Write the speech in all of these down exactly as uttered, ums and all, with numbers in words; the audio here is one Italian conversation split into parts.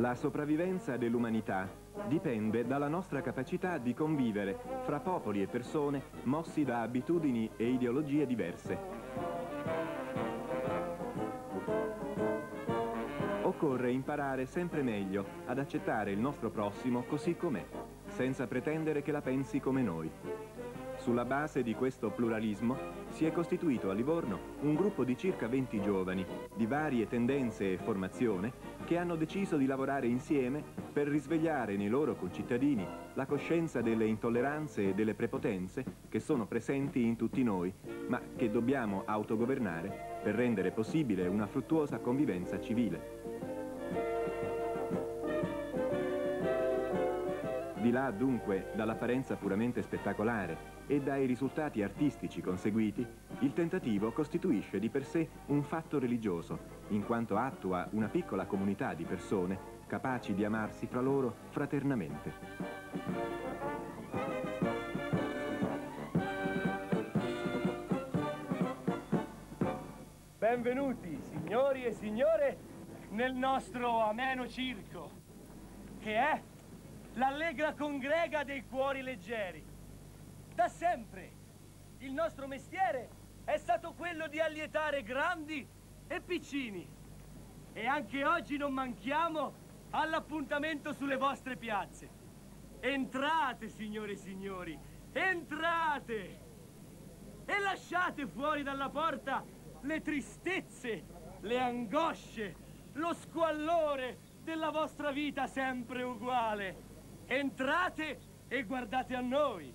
La sopravvivenza dell'umanità dipende dalla nostra capacità di convivere fra popoli e persone mossi da abitudini e ideologie diverse. Occorre imparare sempre meglio ad accettare il nostro prossimo così com'è, senza pretendere che la pensi come noi. Sulla base di questo pluralismo si è costituito a Livorno un gruppo di circa venti giovani, di varie tendenze e formazione, che hanno deciso di lavorare insieme per risvegliare nei loro concittadini la coscienza delle intolleranze e delle prepotenze che sono presenti in tutti noi, ma che dobbiamo autogovernare per rendere possibile una fruttuosa convivenza civile. Di là, dunque, dall'apparenza puramente spettacolare e dai risultati artistici conseguiti, il tentativo costituisce di per sé un fatto religioso, in quanto attua una piccola comunità di persone capaci di amarsi fra loro fraternamente. Benvenuti, signori e signore, nel nostro ameno circo, che è l'allegra congrega dei cuori leggeri. Da sempre il nostro mestiere è stato quello di allietare grandi e piccini. E anche oggi non manchiamo all'appuntamento sulle vostre piazze. Entrate, signore e signori, entrate! E lasciate fuori dalla porta le tristezze, le angosce, lo squallore della vostra vita sempre uguale. Entrate e guardate a noi.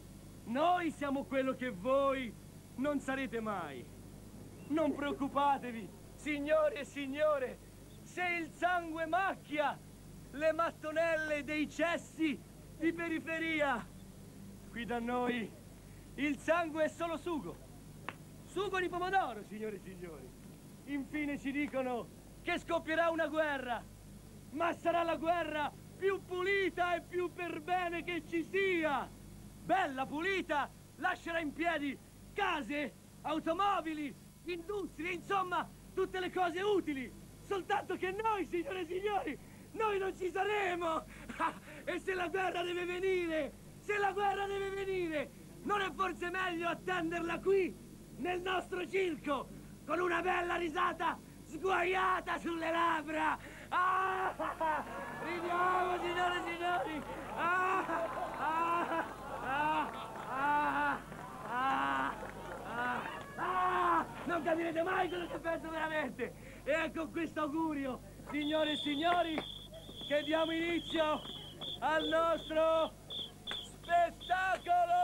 Noi siamo quello che voi non sarete mai. Non preoccupatevi, signori e signore, se il sangue macchia le mattonelle dei cessi di periferia. Qui da noi il sangue è solo sugo. Sugo di pomodoro, signori e signori. Infine ci dicono che scoppierà una guerra, ma sarà la guerra più pulita e più per bene che ci sia. Bella pulita, lascerà in piedi case, automobili, industrie, insomma, tutte le cose utili. Soltanto che noi, signore e signori, noi non ci saremo. E se la guerra deve venire, se la guerra deve venire, non è forse meglio attenderla qui, nel nostro circo, con una bella risata sguaiata sulle labbra? Ah, ridiamo, signore e signori! Ah, ah, ah, ah, ah, ah, ah, non capirete mai quello che penso veramente! E con questo augurio, signore e signori, che diamo inizio al nostro spettacolo!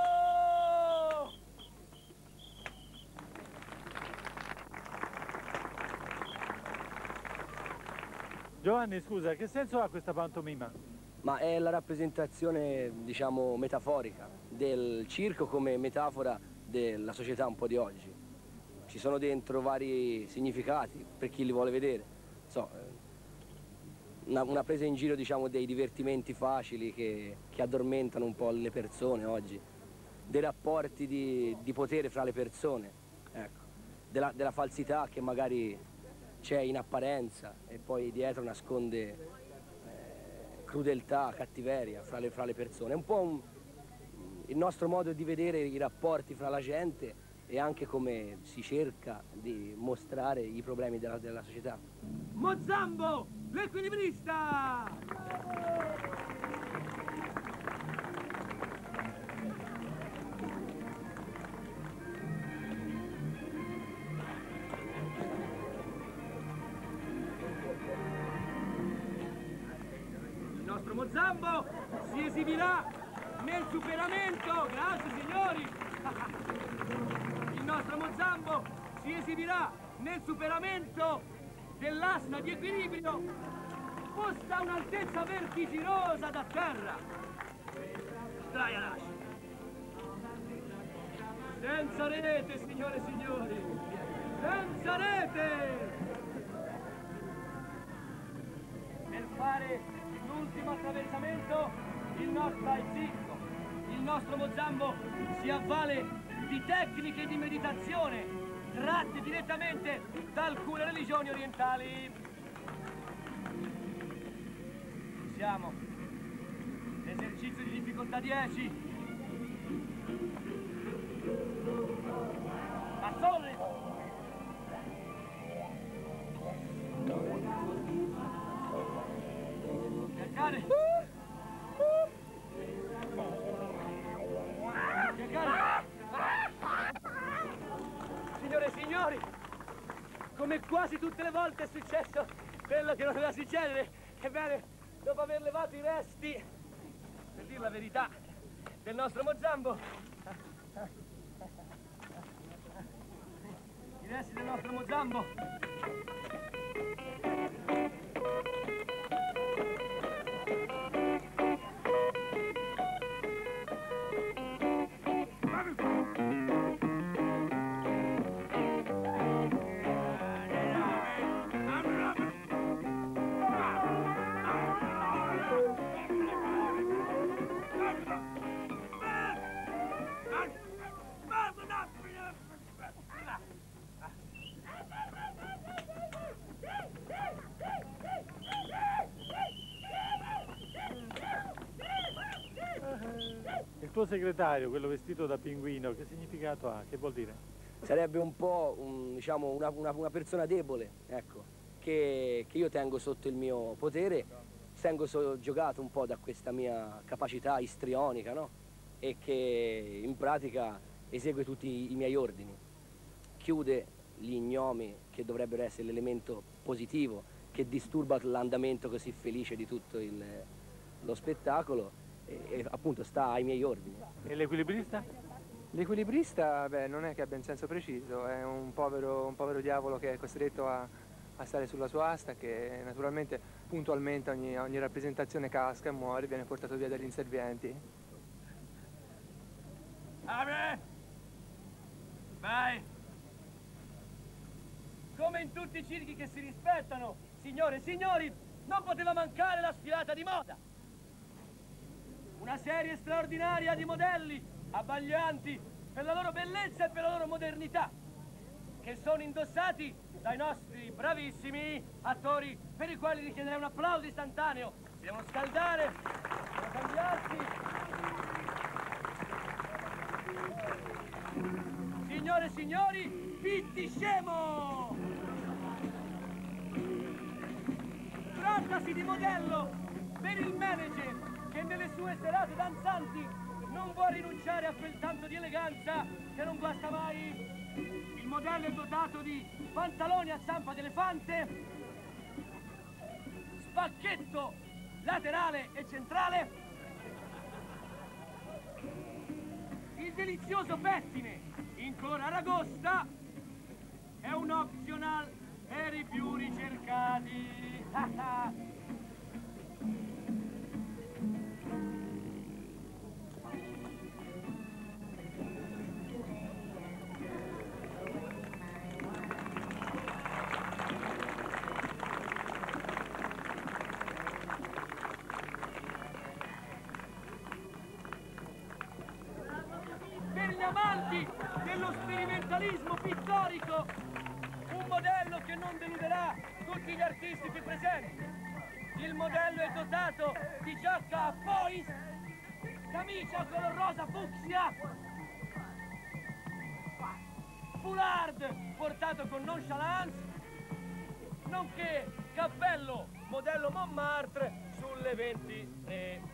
Giovanni, scusa, che senso ha questa pantomima? Ma è la rappresentazione, diciamo, metaforica del circo come metafora della società un po' di oggi. Ci sono dentro vari significati per chi li vuole vedere. So, una, una presa in giro, diciamo, dei divertimenti facili che, che addormentano un po' le persone oggi, dei rapporti di, di potere fra le persone, ecco, della, della falsità che magari c'è in apparenza e poi dietro nasconde eh, crudeltà, cattiveria fra le, fra le persone. È un po' un, il nostro modo di vedere i rapporti fra la gente e anche come si cerca di mostrare i problemi della, della società. Mozzambo, l'equilibrista! Il nostro Mozzambo si esibirà nel superamento, grazie signori! Il nostro Mozzambo si esibirà nel superamento dell'asta di equilibrio posta a un'altezza vertiginosa da terra. Traia lascia. Senza rete, signore e signori! Senza rete! Per fare l'ultimo attraversamento, il nostro zicco, il nostro Mozzambo si avvale di tecniche di meditazione tratte direttamente da alcune religioni orientali. siamo. Esercizio di difficoltà dieci. Azzurri! Cercare! Cercare! Signore e signori, come quasi tutte le volte è successo quello che non doveva succedere. Ebbene, dopo aver levato i resti, per dire la verità, del nostro Mozambo, i resti del nostro Mozambo, Il tuo segretario, quello vestito da pinguino, che significato ha? Che vuol dire? Sarebbe un po' un, diciamo, una, una, una persona debole, ecco, che, che io tengo sotto il mio potere, tengo soggiogato un po' da questa mia capacità istrionica, no? E che in pratica esegue tutti i miei ordini. Chiude gli ignomi che dovrebbero essere l'elemento positivo che disturba l'andamento così felice di tutto il, lo spettacolo e, e appunto sta ai miei ordini. E l'equilibrista? L'equilibrista, beh, non è che abbia un senso preciso, è un povero, un povero diavolo che è costretto a, a stare sulla sua asta, che naturalmente puntualmente ogni, ogni rappresentazione casca e muore, viene portato via dagli inservienti. Apri! Vai! Come in tutti i circhi che si rispettano, signore e signori, non poteva mancare la sfilata di moda. Una serie straordinaria di modelli, abbaglianti per la loro bellezza e per la loro modernità, che sono indossati dai nostri bravissimi attori, per i quali richiederei un applauso istantaneo. Si devono scaldare, devono cambiarsi. Signore e signori, Pitti Scemo! Trattasi di modello per il manager che nelle sue serate danzanti non vuole rinunciare a quel tanto di eleganza che non guasta mai. Il modello è dotato di pantaloni a zampa d'elefante, spacchetto laterale e centrale, il delizioso pettine in colore aragosta è un optional per i più ricercati. Per gli amanti dello sperimentalismo pittorico, un modello che non deluderà tutti gli artisti qui presenti. Il modello è dotato di giacca a pois, camicia color rosa fucsia, foulard portato con nonchalance, nonché cappello modello Montmartre sulle venti.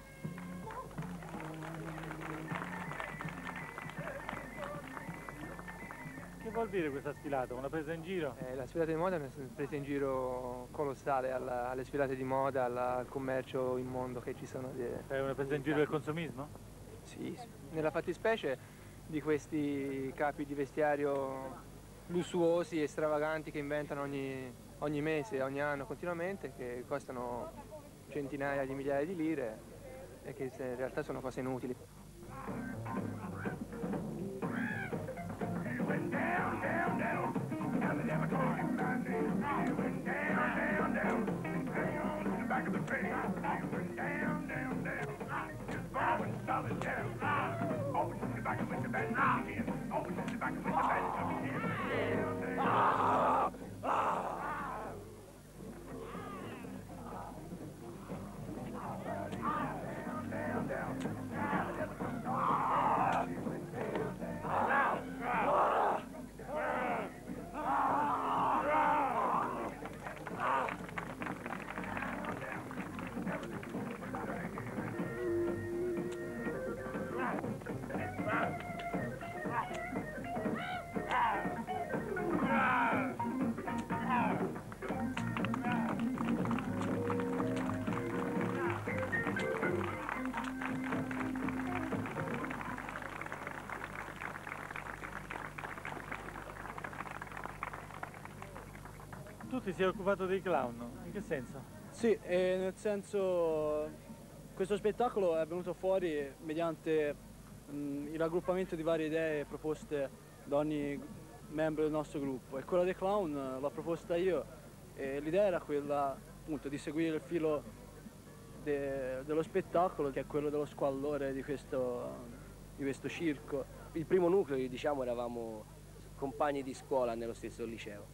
Che vuol dire questa sfilata? Una presa in giro? Eh, la sfilata di moda è una presa in giro colossale alla, alle sfilate di moda, alla, al commercio immondo che ci sono. Di, È una presa in giro del consumismo? sì, nella fattispecie di questi capi di vestiario lussuosi e stravaganti che inventano ogni, ogni mese, ogni anno continuamente, che costano centinaia di migliaia di lire e che in realtà sono cose inutili. ti sei occupato dei clown, in che senso? Sì, eh, nel senso questo spettacolo è venuto fuori mediante mh, il raggruppamento di varie idee proposte da ogni membro del nostro gruppo, e quella dei clown l'ho proposta io, e l'idea era quella appunto di seguire il filo de, dello spettacolo, che è quello dello squallore di questo, di questo circo. Il primo nucleo, diciamo, eravamo compagni di scuola nello stesso liceo,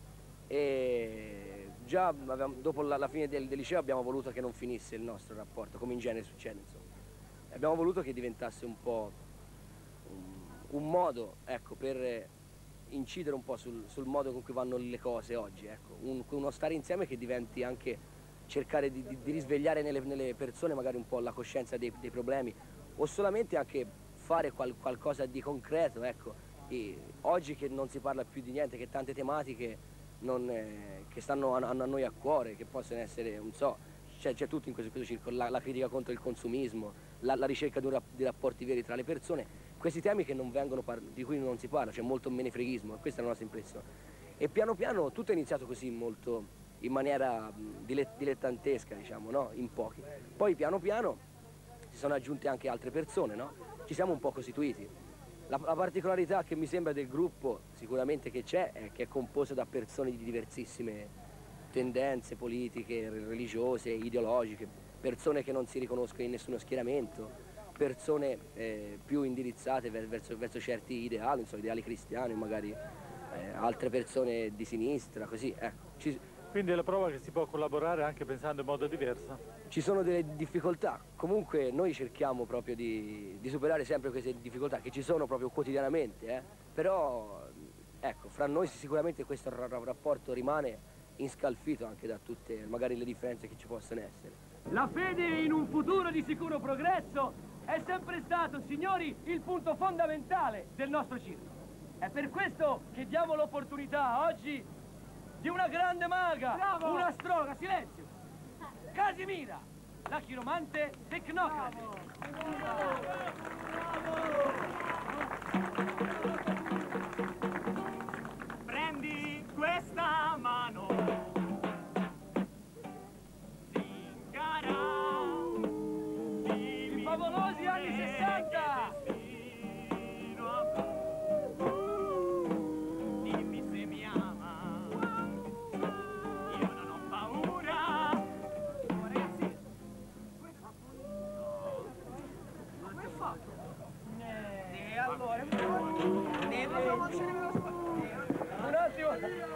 e già avevamo, dopo la, la fine del, del liceo abbiamo voluto che non finisse il nostro rapporto, come in genere succede, insomma. Abbiamo voluto che diventasse un po' un, un modo, ecco, per incidere un po' sul, sul modo con cui vanno le cose oggi, ecco. Un, uno stare insieme che diventi anche cercare di, di, di risvegliare nelle, nelle persone magari un po' la coscienza dei, dei problemi, o solamente anche fare qual, qualcosa di concreto, ecco. E oggi che non si parla più di niente, che tante tematiche non, eh, che stanno a, a noi a cuore, che possono essere, non so, c'è tutto in questo, questo circo, la, la critica contro il consumismo, la, la ricerca di, un, di rapporti veri tra le persone, questi temi che non vengono di cui non si parla, c'è molto menefreghismo, questa è la nostra impressione. E piano piano tutto è iniziato così, molto in maniera dilettantesca, diciamo, no? In pochi. Poi piano piano si sono aggiunte anche altre persone, no? Ci siamo un po' costituiti. La, la particolarità che mi sembra del gruppo, sicuramente che c'è, è che è composto da persone di diversissime tendenze politiche, religiose, ideologiche, persone che non si riconoscono in nessuno schieramento, persone eh, più indirizzate verso, verso certi ideali, non so, ideali cristiani, magari eh, altre persone di sinistra, così, ecco. Ci, Quindi è la prova che si può collaborare anche pensando in modo diverso? Ci sono delle difficoltà, comunque noi cerchiamo proprio di, di superare sempre queste difficoltà che ci sono proprio quotidianamente, eh? Però ecco, fra noi sicuramente questo rapporto rimane inscalfito anche da tutte magari le differenze che ci possono essere. La fede in un futuro di sicuro progresso è sempre stato, signori, il punto fondamentale del nostro circo. È per questo che diamo l'opportunità oggi di una grande maga, Bravo! una astroga, silenzio, Casimira, la chiromante tecnocrate. Prendi questa mano, zingara, I favolosi anni sessanta! dimmi se mi ama, io non ho paura. Ragazzi, come fa? E allora, Un attimo!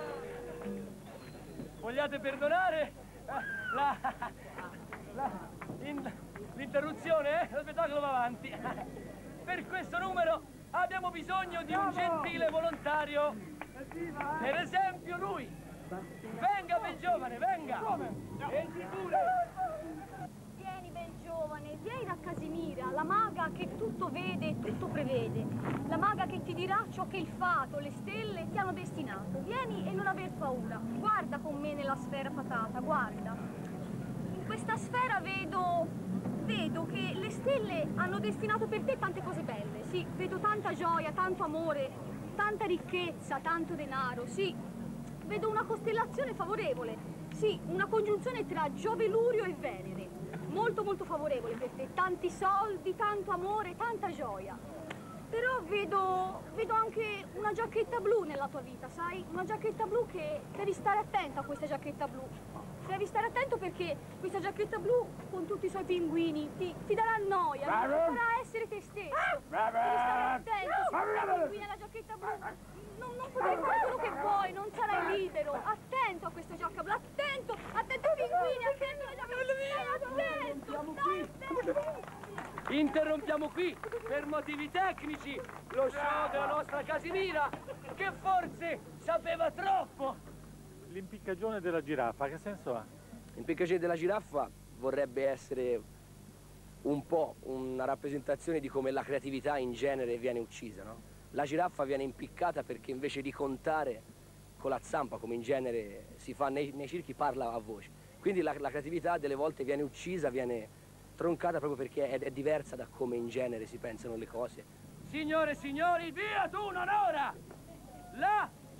Vogliate perdonare la, la, in, l'interruzione, eh? Lo spettacolo va avanti. Per questo numero abbiamo bisogno di un gentile volontario. Per esempio lui. Venga, bel giovane, venga! Entri pure! Vieni, bel giovane, vieni da Casimira, la maga che tutto vede e tutto prevede. La maga che ti dirà ciò che il fato, le stelle ti hanno destinato. Vieni e non aver paura. Guarda con me nella sfera fatata, guarda. In questa sfera vedo... vedo che le stelle hanno destinato per te tante cose belle. Sì, vedo tanta gioia, tanto amore, tanta ricchezza, tanto denaro, sì. Vedo una costellazione favorevole. Sì, una congiunzione tra Giove, Lurio e Venere. Molto molto favorevole per te, tanti soldi, tanto amore, tanta gioia. Però vedo, vedo anche una giacchetta blu nella tua vita, sai? Una giacchetta blu che devi stare attento a questa giacchetta blu. Devi stare attento perché questa giacchetta blu con tutti i suoi pinguini ti, ti darà noia, non ti farà essere te stesso. Devi stare attento, se i pinguini alla giacchetta blu non, non potrai fare quello che vuoi, non sarai libero. Attento a questa giacca blu, attento, attento ai pinguini, attento alla giacchetta blu, attento, stai attento. Interrompiamo qui, per motivi tecnici, lo show della nostra Casimira, che forse sapeva troppo. L'impiccagione della giraffa, che senso ha? L'impiccagione della giraffa vorrebbe essere un po' una rappresentazione di come la creatività in genere viene uccisa, no? La giraffa viene impiccata perché invece di contare con la zampa, come in genere si fa nei, nei circhi, parla a voce. Quindi la, la creatività delle volte viene uccisa, viene troncata proprio perché è, è diversa da come in genere si pensano le cose. Signore e signori, via tu, non ora! La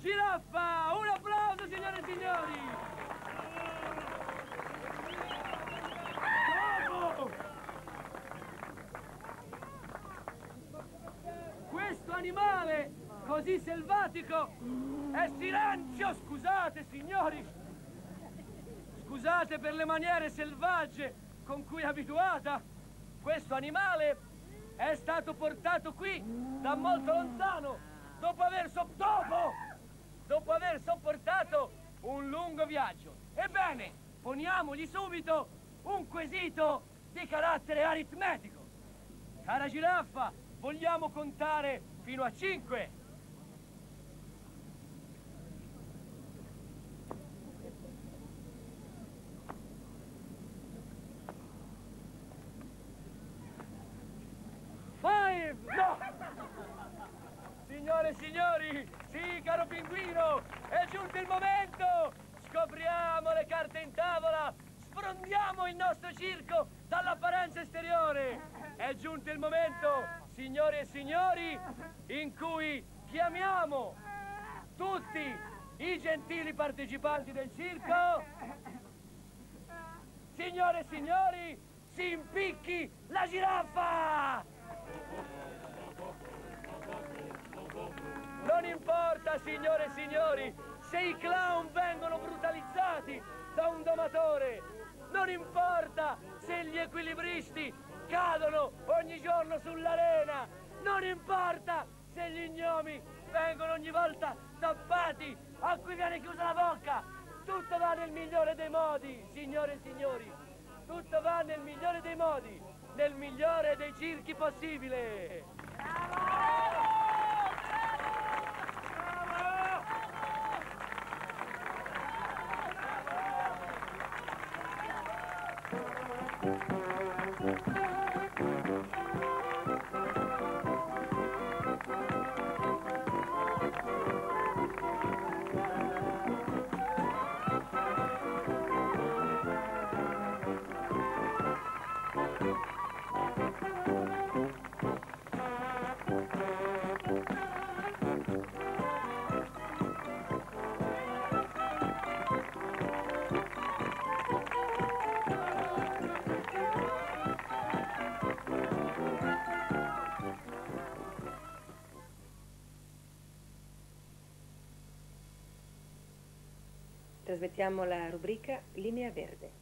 giraffa! Un applauso, signore e signori! Bravo! Questo animale così selvatico è silenzio! Scusate, signori! Scusate per le maniere selvagge con cui è abituata. Questo animale è stato portato qui da molto lontano dopo aver, so dopo, dopo aver sopportato un lungo viaggio. Ebbene, poniamogli subito un quesito di carattere aritmetico. Cara giraffa, vogliamo contare fino a cinque? Five! No! Signore e signori, sì, caro pinguino, è giunto il momento! Scopriamo le carte in tavola, sfrondiamo il nostro circo dall'apparenza esteriore! È giunto il momento, signore e signori, in cui chiamiamo tutti i gentili partecipanti del circo. Signore e signori, si impicchi la giraffa! Non importa, signore e signori, se i clown vengono brutalizzati da un domatore. Non importa se gli equilibristi cadono ogni giorno sull'arena. Non importa se gli gnomi vengono ogni volta tappati a cui viene chiusa la bocca. Tutto va nel migliore dei modi, signore e signori. Tutto va nel migliore dei modi, nel migliore dei circhi possibile. Bravo! Trasmettiamo la rubrica Linea Verde.